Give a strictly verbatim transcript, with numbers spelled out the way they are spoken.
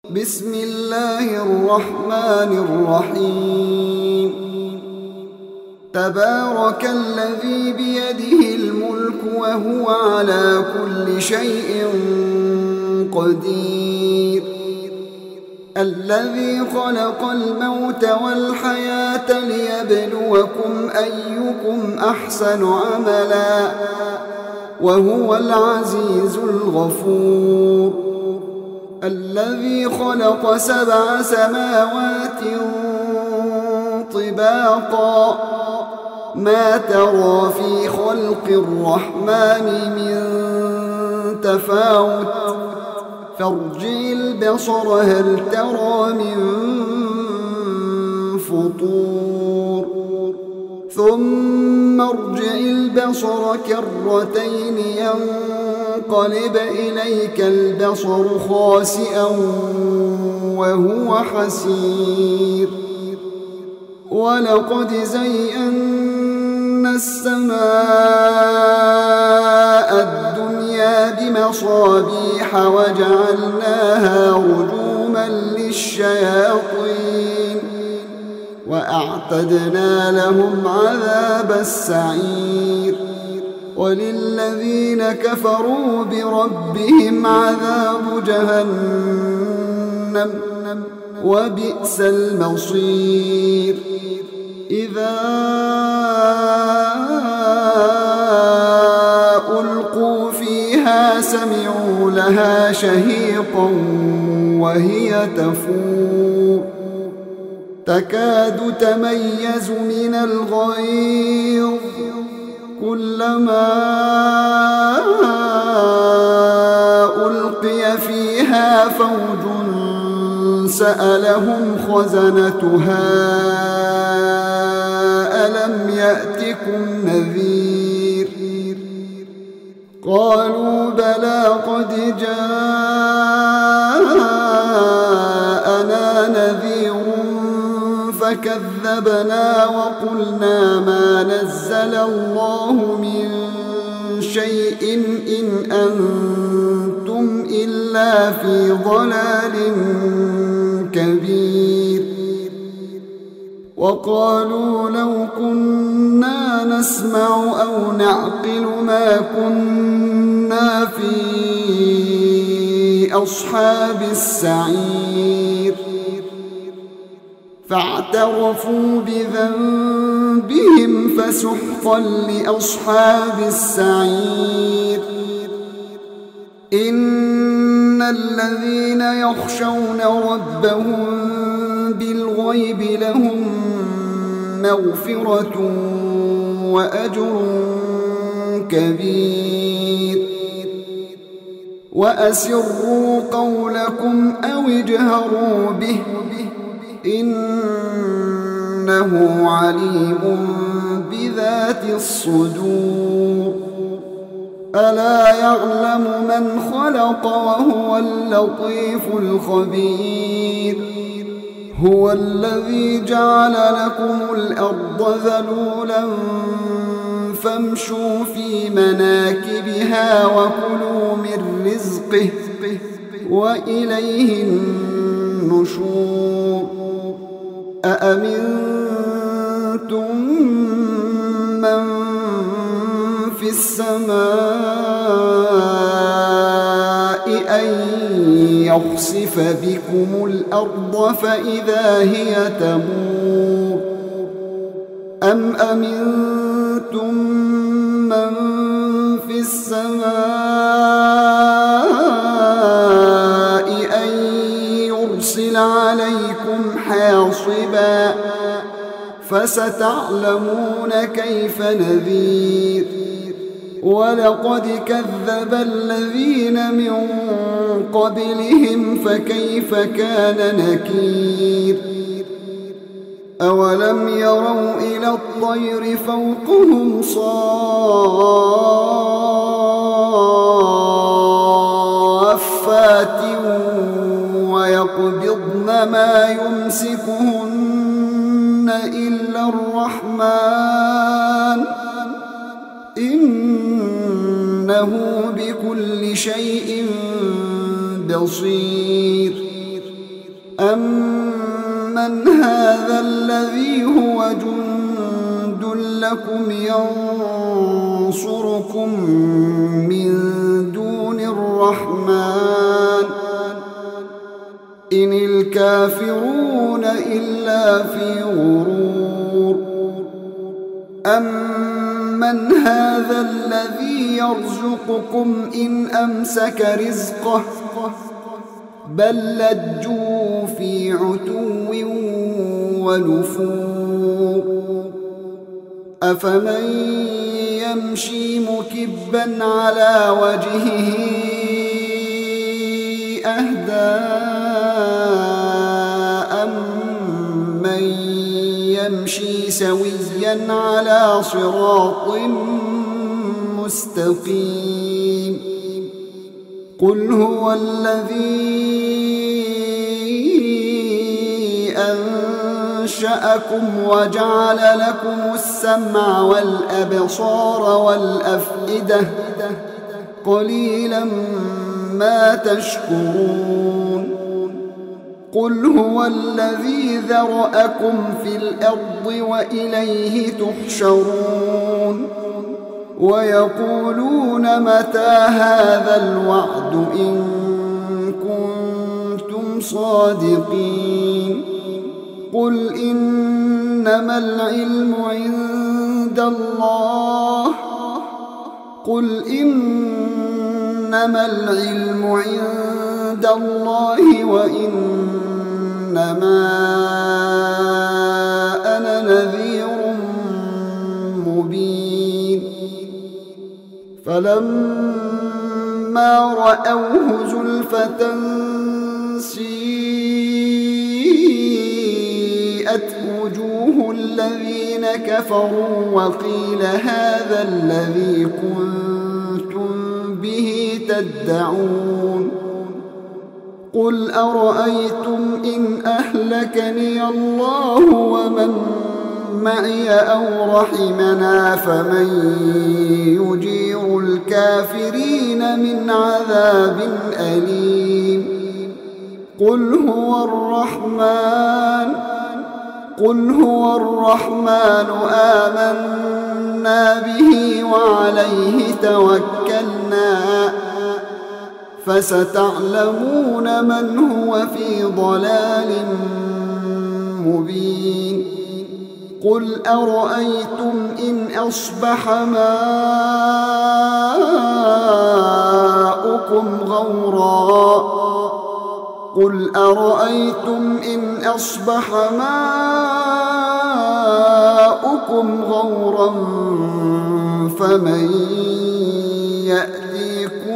بسم الله الرحمن الرحيم تبارك الذي بيده الملك وهو على كل شيء قدير الذي خلق الموت والحياة ليبلوكم أيكم أحسن عملا وهو العزيز الغفور الذي خلق سبع سماوات طباقا ما ترى في خلق الرحمن من تفاوت فارجع البصر هل ترى من فطور ثم ارجع البصر كرتين ينقلب إليك البصر خاسئا وهو حسير ولقد زينا السماء الدنيا بمصابيح وجعلناها رجوما للشياطين وأعتدنا لهم عذاب السعير وللذين كفروا بربهم عذاب جهنم وبئس المصير إذا ألقوا فيها سمعوا لها شهيقا وهي تفور تكاد تميز من الغيظ كلما ألقي فيها فوج سألهم خزنتها ألم يأتكم نذير قالوا بلى قد جاءنا نذير فكذبنا وقلنا ما نزل الله من شيء إن أنتم إلا في ضلال كبير وقالوا لو كنا نسمع أو نعقل ما كنا في أصحاب السعير فاعترفوا بذنبهم فسحقا لأصحاب السعير إن الذين يخشون ربهم بالغيب لهم مغفرة وأجر كبير وأسروا قولكم أو اجهروا به إنه عليم بذات الصدور ألا يعلم من خلق وهو اللطيف الخبير هو الذي جعل لكم الأرض ذلولا فامشوا في مناكبها وكلوا من رزقه وإليه النشور أأمنتم من في السماء أن يخسف بكم الأرض فإذا هي تمور أم أمنتم من في السماء أن يرسل عليكم حاصبا فستعلمون كيف نذير ولقد كذب الذين من قبلهم فكيف كان نكير أولم يروا إلى الطير فوقهم صافات ويقبضن ما يمسكهن إلا الرحمن إنه بكل شيء بصير أَمَّنْ هَذَا الَّذِي هُوَ جُندٌ لَكُمْ يَنصُرُكُم مِّن دُونِ الرَّحْمَٰنِ إِنِ الْكَافِرُونَ إِلَّا فِي غُرُورٍ أَمَّنْ هَذَا الَّذِي يَرْزُقُكُمْ إِنْ أَمْسَكَ رِزْقَهُ بَل لَّجُّوا فِي عُتُوٍّ وَنُفُورٍ أَفَمَن يَمْشِي مُكِبًّا عَلَى وَجْهِهِ أَهْدَىٰ أَمَّن يَمْشِي سَوِيًّا عَلَى صِرَاطٍ مُّسْتَقِيمٍ قُلْ هُوَ الَّذِي أَنشَأَكُمْ وَجَعَلَ لَكُمُ السَّمْعَ وَالْأَبْصَارَ وَالْأَفْئِدَةَ قَلِيلًا مَا تَشْكُرُونَ قُلْ هُوَ الَّذِي ذَرَأَكُمْ فِي الْأَرْضِ وَإِلَيْهِ تُحْشَرُونَ وَيَقُولُونَ مَتَىٰ هَٰذَا الْوَعْدُ إِن كُنتُمْ صَادِقِينَ قُلْ إِنَّمَا الْعِلْمُ عِندَ اللَّهِ قُلْ إِنَّمَا الْعِلْمُ عِندَ اللَّهِ وَإِنَّمَا أَنَا نَذِيرٌ مُّبِينٌ فَلَمَّا رَأَوْهُ زُلْفَةً سِيئَتْ وُجُوهُ الَّذِينَ كَفَرُوا وَقِيلَ هَٰذَا الَّذِي كُنتُم بِهِ تَدَّعُونَ قُلْ أَرَأَيْتُمْ إِنْ أَهْلَكَنِيَ اللَّهُ وَمَن مَّعِيَ أَوْ رَحِمَنَا فَمَن يُجِيرُ الْكَافِرِينَ مِنْ عَذَابٍ أَلِيمٍ قُلْ هُوَ الرَّحْمَٰنُ قُلْ هُوَ الرَّحْمَٰنُ آمَنَّا بِهِ وَعَلَيْهِ تَوَكَّلْنَا فَسَتَعْلَمُونَ مَنْ هُوَ فِي ضَلَالٍ مُّبِينٍ قُلْ أَرَأَيْتُمْ إِنْ أَصْبَحَ مَاؤُكُمْ غَوْرًا قُلْ أَرَأَيْتُمْ إِنْ أَصْبَحَ مَاؤُكُمْ غَوْرًا فَمَن يَأْتِيكُم